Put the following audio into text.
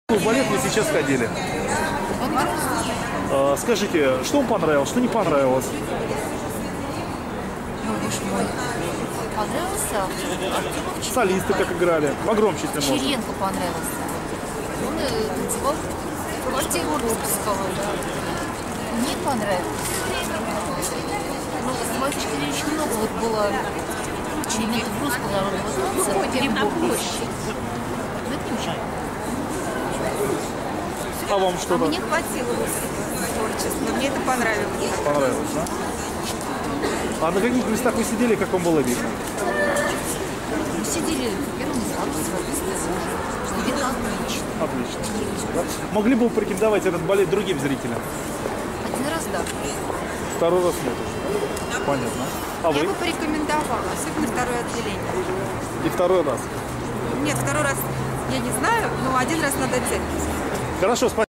В балет вы сейчас ходили. Скажите, что вам понравилось, что не понравилось? Боже мой. Понравился Артемов? Солисты как играли. Погромче, если можно. Черенко понравился. Он танцевал квартиру Рубского. Мне понравилось. Ну, с моей точки зрения, очень много вот было элементов русского народного танца. Перебор. А вам что-то? Мне хватило творчества, мне это понравилось. Понравилось, да? А на каких местах вы сидели, как вам было видно? Мы сидели в первом зале, видно отлично. Отлично. Да? Могли бы вы порекомендовать этот балет другим зрителям? Один раз да. Второй раз нет. Понятно. А Я вы? бы порекомендовала, особенно второе отделение. И второй раз. Нет, второй раз я не знаю, но один раз надо делать. Хорошо, спасибо.